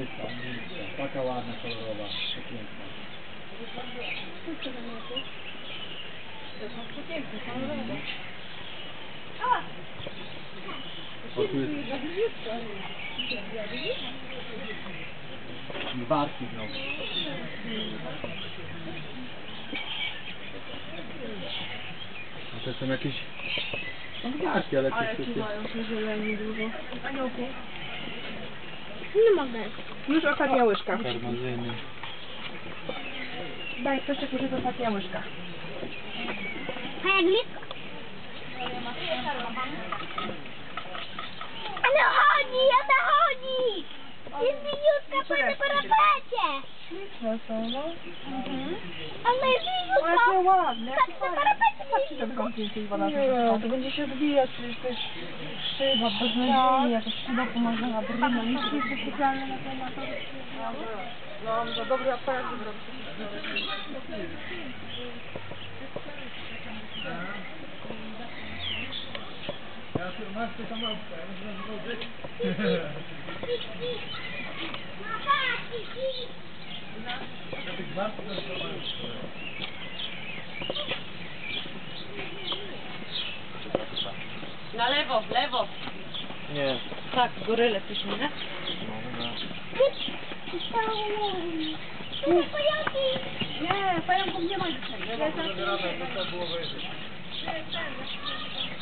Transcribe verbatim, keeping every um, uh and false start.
Piękna, taka ładna, kolorowa, piękna. Co to za mioty? To są przepiękne, kolorowe. A! O, tu jest warki znowu. A to są jakieś... są gwiazdki, ale Ale to ci mają się zieleni dużo. Aniołku. Nie mogę. Już ostatnia łyżka. Karmazyny. Daj, Peszek, już jest ostatnia łyżka. A jak blisko? Ale chodzi, ona chodzi! Jest miniutka po na parapecie! Śliczne są, no. Mhm. Ale jest O, jakie miniutka! ładne. Patrz na parapecie! Patrzcie, to wygląda więcej woda. Nie, to będzie się odbijać, przecież to jest szyba, beznadziejnie, jakaś szyba pomazana, brudna. Nic jest specjalne na temat. No, no, dobry aparat wybrał. Ja tu masz tę samotkę, ja muszę zrobić. Na lewo, w lewo. Nie. Tak, goryle piszmy, nie? Tu pająki! Nie, pająków nie ma dzisiaj. Nie ma, to żeby rada, to trzeba było wejrzeć.